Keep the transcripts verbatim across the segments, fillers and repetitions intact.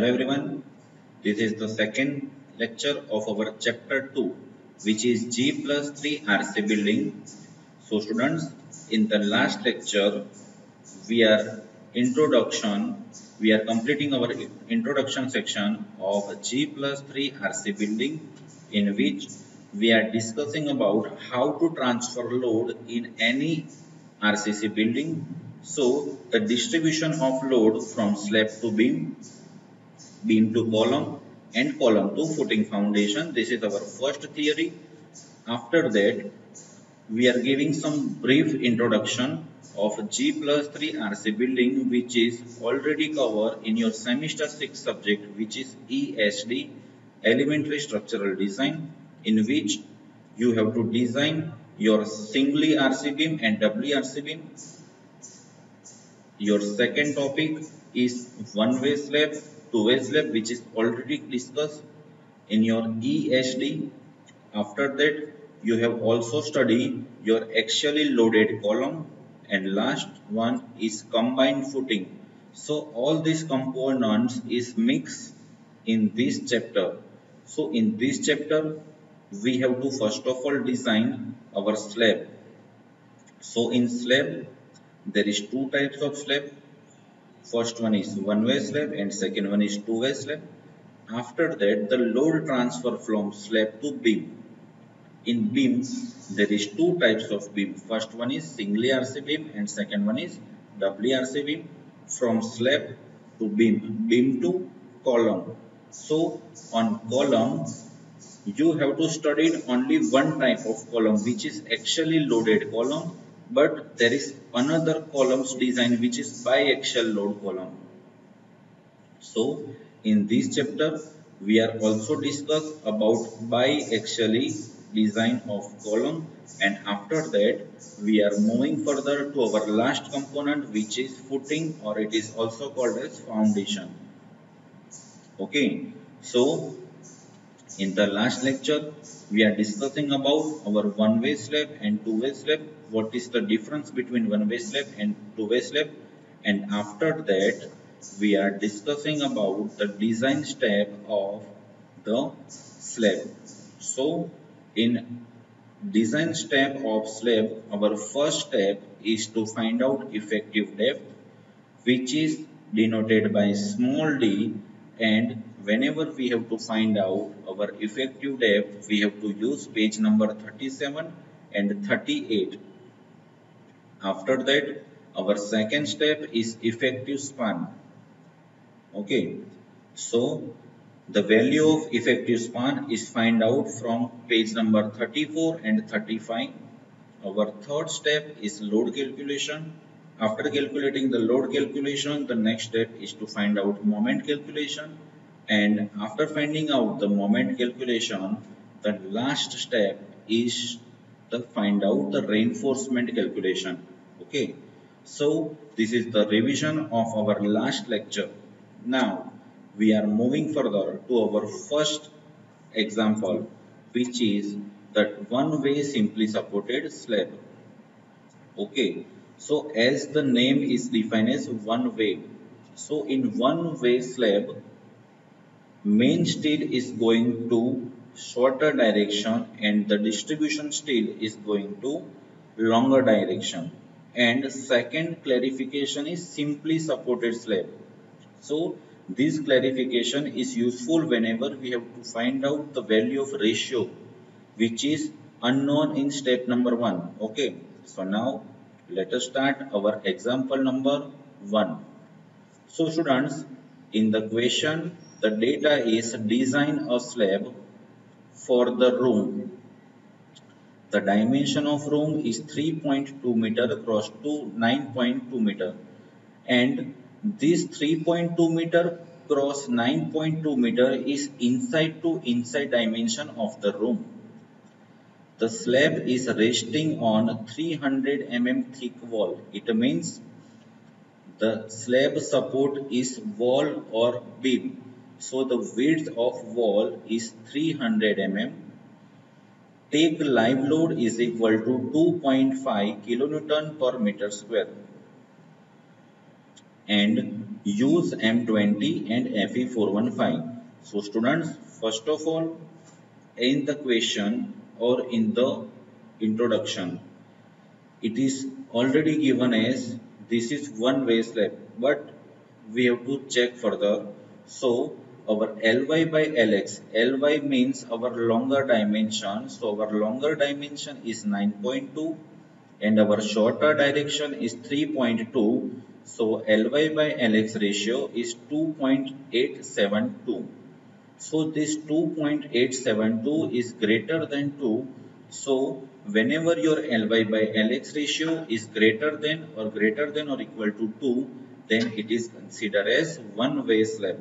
Hello everyone, this is the second lecture of our chapter two, which is G plus three R C building. So students, in the last lecture, we are introduction, we are completing our introduction section of G plus three R C building, in which we are discussing about how to transfer load in any R C C building. So the distribution of load from slab to beam, beam to column, and column to footing foundation. This is our first theory. After that, we are giving some brief introduction of G plus three R C building, which is already covered in your semester six subject, which is E S D, Elementary Structural Design, in which you have to design your singly R C beam and doubly R C beam. Your second topic is one-way slab, two-way slab, which is already discussed in your E S D. After that, you have also studied your axially loaded column, and last one is combined footing. So all these components is mixed in this chapter. So in this chapter, we have to first of all design our slab. So in slab, there is two types of slab. First one is one-way slab and second one is two-way slab. After that, the load transfer from slab to beam. In beam, there is two types of beam. First one is singly R C beam and second one is doubly R C beam. From slab to beam, beam to column. So on column, you have to study only one type of column, which is axially loaded column, but there is another columns design which is biaxial load column. So in this chapter, we are also discuss about biaxially design of column, and after that we are moving further to our last component, which is footing, or it is also called as foundation. Okay, so in the last lecture, we are discussing about our one-way slab and two-way slab. What is the difference between one-way slab and two-way slab? And after that, we are discussing about the design step of the slab. So, in design step of slab, our first step is to find out effective depth, which is denoted by small d, and whenever we have to find out our effective depth, we have to use page number thirty-seven and thirty-eight. After that, our second step is effective span. Okay, so the value of effective span is find out from page number thirty-four and thirty-five. Our third step is load calculation. After calculating the load calculation, the next step is to find out moment calculation. And after finding out the moment calculation, the last step is to find out the reinforcement calculation. Okay, so this is the revision of our last lecture. Now we are moving further to our first example, which is that one-way simply supported slab. Okay, so as the name is defined as one way, so in one way slab, main steel is going to shorter direction and the distribution steel is going to longer direction. And second clarification is simply supported slab. So this clarification is useful whenever we have to find out the value of ratio, which is unknown in step number one. Okay, so now let us start our example number one. So students, in the question, the data is design a slab for the room. The dimension of room is three point two meter across to nine point two meter, and this three point two meter cross nine point two meter is inside to inside dimension of the room. The slab is resting on three hundred millimeter thick wall. It means the slab support is wall or beam. So the width of wall is three hundred millimeters. Take live load is equal to two point five kilonewton per meter square. And use M twenty and F E four fifteen. So students, first of all, in the question or in the introduction, it is already given as this is one way slab, but we have to check further. So our Ly by Lx, Ly means our longer dimension, so our longer dimension is nine point two and our shorter direction is three point two. So Ly by Lx ratio is two point eight seven two. So this two point eight seven two is greater than two. So whenever your Ly by Lx ratio is greater than or greater than or equal to two, then it is considered as one way slab.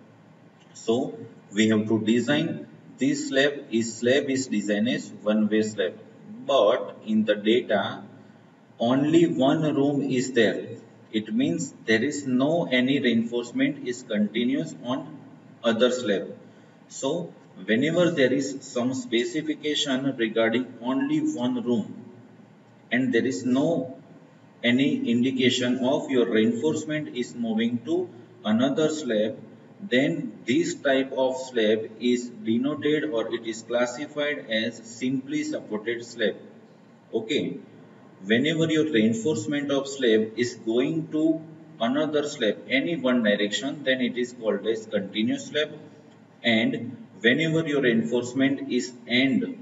So we have to design this slab is slab is designed as one way slab. But in the data, only one room is there. It means there is no any reinforcement is continuous on other slab. So whenever there is some specification regarding only one room and there is no any indication of your reinforcement is moving to another slab, then this type of slab is denoted or it is classified as simply supported slab. Okay, whenever your reinforcement of slab is going to another slab any one direction, then it is called as continuous slab. And whenever your reinforcement is end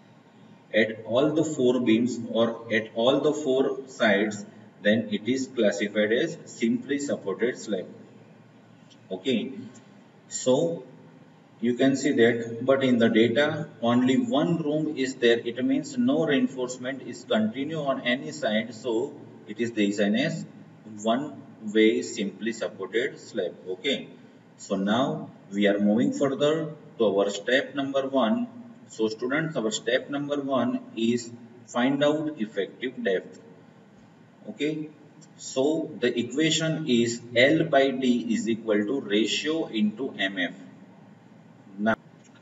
at all the four beams or at all the four sides, then it is classified as simply supported slab. Okay, so you can see that, but in the data only one room is there. It means no reinforcement is continue on any side, so it is designed as one way simply supported slab. Okay, so now we are moving further to our step number one. So students, our step number one is find out effective depth. Okay, so the equation is L by D is equal to ratio into M F. Now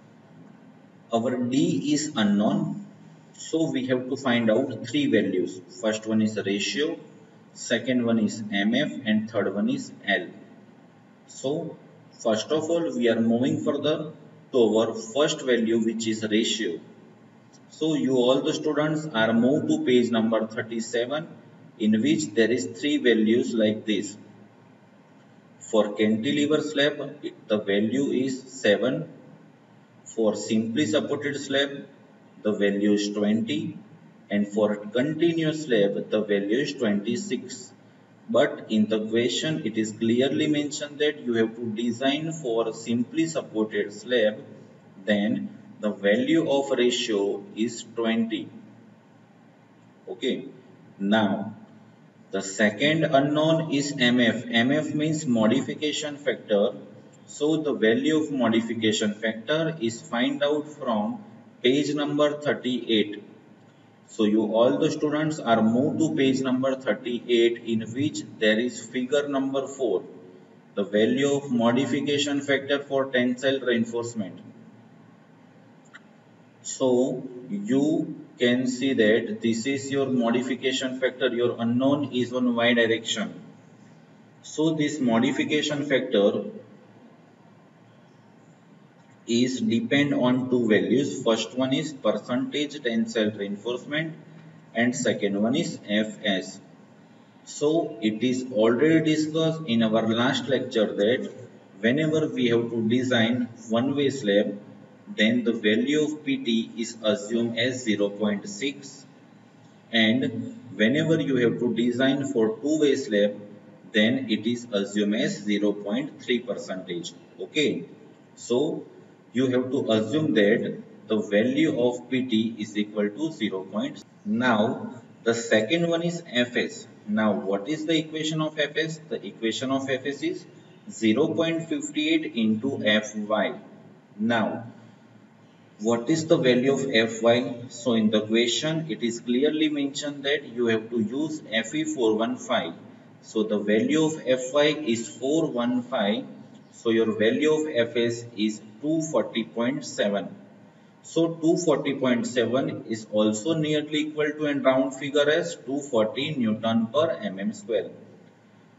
our D is unknown, so we have to find out three values. First one is ratio, second one is M F, and third one is L. So first of all, we are moving further to our first value, which is ratio. So you all the students are moved to page number thirty-seven, in which there is three values like this. For cantilever slab, the value is seven. For simply supported slab, the value is twenty, and for continuous slab, the value is twenty-six. But in the question, it is clearly mentioned that you have to design for simply supported slab, then the value of ratio is twenty. Okay. Now, the second unknown is M F. M F means modification factor. So the value of modification factor is find out from page number thirty-eight. So you all the students are moved to page number thirty-eight, in which there is figure number four. The value of modification factor for tensile reinforcement. So you can see that this is your modification factor. Your unknown is on y direction. So this modification factor is depend on two values. First one is percentage tensile reinforcement and second one is F S. So it is already discussed in our last lecture that whenever we have to design one way slab, then the value of P T is assumed as zero point six, and whenever you have to design for two way slab, then it is assumed as zero point three percentage. Okay, so you have to assume that the value of P T is equal to zero point six. Now the second one is F S. Now what is the equation of F S? The equation of F S is zero point five eight into F Y. Now what is the value of Fy? So in the question it is clearly mentioned that you have to use F E four fifteen. So the value of Fy is four fifteen. So your value of Fs is two forty point seven. So two forty point seven is also nearly equal to a round figure as two forty Newton per mm square.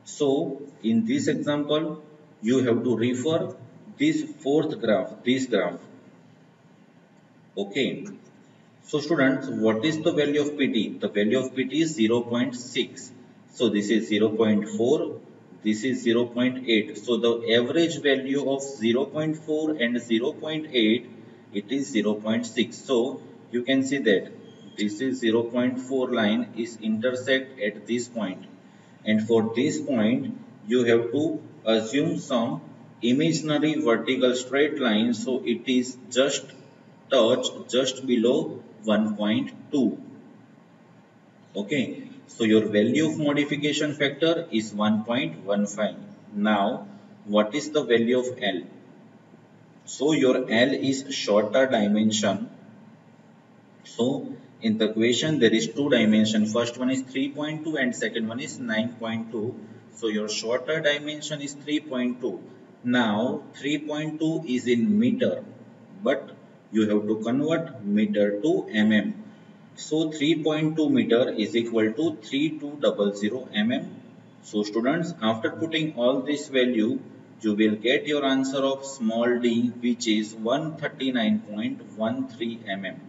So in this example you have to refer this fourth graph, this graph. Okay, so students, what is the value of P T? The value of P T is zero point six. So this is zero point four, this is zero point eight. So the average value of zero point four and zero point eight, it is zero point six. So you can see that this is zero point four line is intersect at this point. And for this point you have to assume some imaginary vertical straight line, so it is just touched just below one point two. Okay, so your value of modification factor is one point one five. Now what is the value of L? So your L is shorter dimension. So in the equation there is two dimension, first one is three point two and second one is nine point two. So your shorter dimension is three point two. Now three point two is in meter, but you have to convert meter to mm. So three point two meter is equal to three thousand two hundred mm. So students, after putting all this value, you will get your answer of small d, which is one hundred thirty-nine point one three millimeters.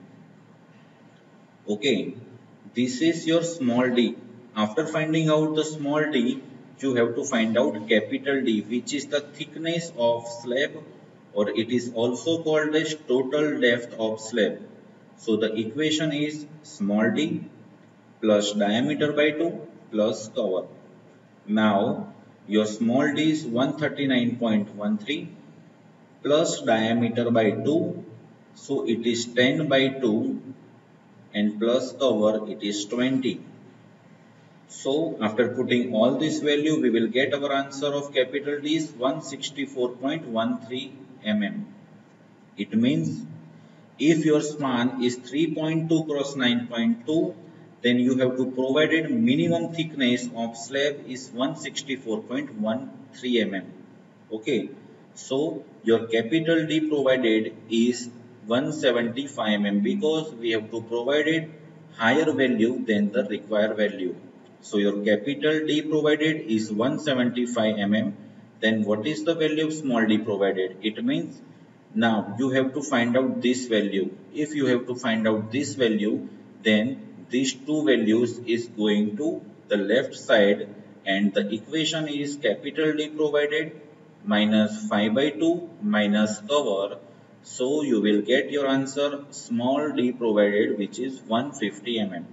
Okay, this is your small d. After finding out the small d, you have to find out capital D, which is the thickness of slab, or it is also called as total depth of slab. So the equation is small d plus diameter by two plus cover. Now your small d is one hundred thirty-nine point one three plus diameter by two, so it is ten by two, and plus cover it is twenty. So after putting all this value, we will get our answer of capital D is one hundred sixty-four point one three millimeters. It means if your span is three point two cross nine point two, then you have to provided minimum thickness of slab is one hundred sixty-four point one three millimeters. Okay, so your capital D provided is one hundred seventy-five millimeters, because we have to provided higher value than the required value. So your capital D provided is one hundred seventy-five millimeters. Then what is the value of small d provided? It means now you have to find out this value. If you have to find out this value, then these two values is going to the left side, and the equation is capital D provided minus five by two minus cover. So you will get your answer small d provided, which is one hundred fifty millimeters.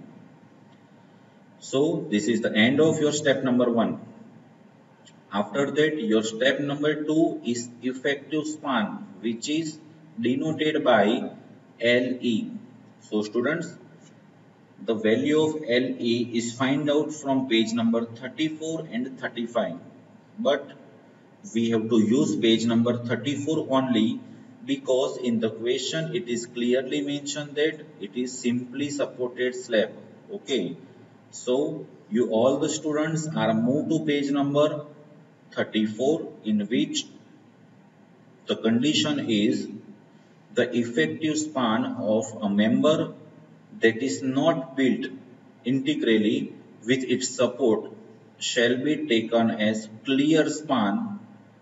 So this is the end of your step number one. After that, your step number two is effective span, which is denoted by L E. So students, the value of L E is find out from page number thirty-four and thirty-five. But we have to use page number thirty-four only, because in the question it is clearly mentioned that it is simply supported slab. Okay. So you all the students are moved to page number thirty-four, in which the condition is the effective span of a member that is not built integrally with its support shall be taken as clear span.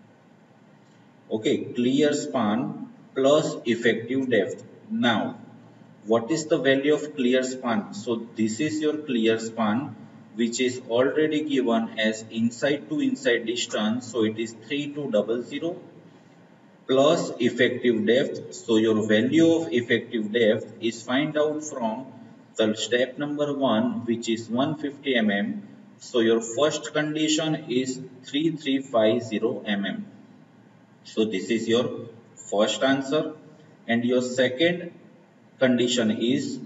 Okay, clear span plus effective depth. Now what is the value of clear span? So this is your clear span, which is already given as inside to inside distance. So it is three thousand two hundred plus effective depth. So your value of effective depth is find out from the step number one, which is one hundred fifty millimeters. So your first condition is three thousand three hundred fifty millimeters. So this is your first answer, and your second condition is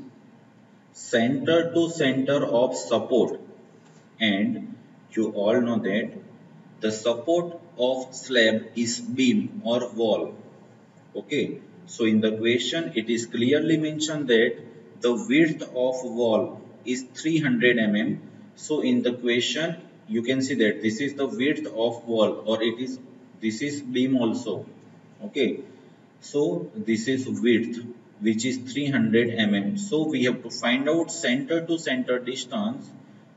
center to center of support, and you all know that the support of slab is beam or wall. Okay, so in the question it is clearly mentioned that the width of wall is three hundred millimeters. So in the question you can see that this is the width of wall, or it is this is beam also. Okay, so this is width, which is three hundred millimeters. So we have to find out center to center distance.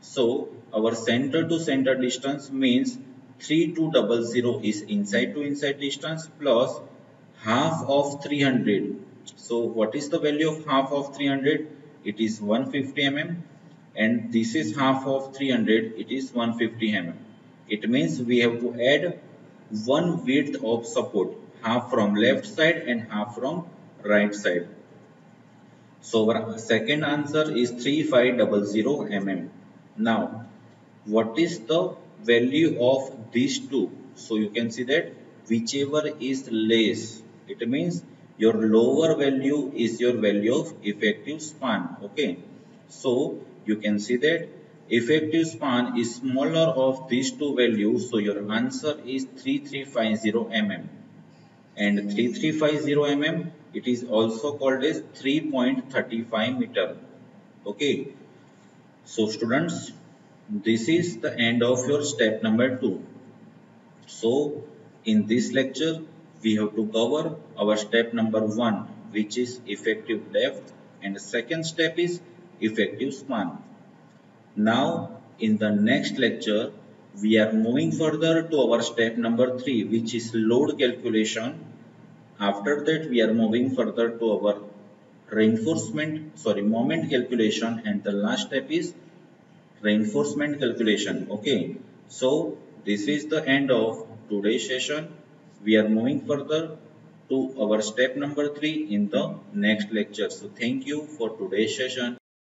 So our center to center distance means three two zero zero is inside to inside distance plus half of three hundred. So what is the value of half of three hundred? It is one hundred fifty millimeters, and this is half of three hundred, it is one hundred fifty millimeters. It means we have to add one width of support, half from left side and half from right side. So our second answer is three thousand five hundred millimeters. Now, what is the value of these two? So you can see that whichever is less, it means your lower value is your value of effective span. Okay. So you can see that effective span is smaller of these two values. So your answer is three thousand three hundred fifty millimeters, and three thousand three hundred fifty millimeters, it is also called as three point three five meter. Okay, so students, this is the end of your step number two. So in this lecture we have to cover our step number one, which is effective depth, and the second step is effective span. Now, in the next lecture, we are moving further to our step number three, which is load calculation. After that, we are moving further to our reinforcement, sorry, moment calculation, and the last step is reinforcement calculation. Okay, so this is the end of today's session. We are moving further to our step number three in the next lecture. So thank you for today's session.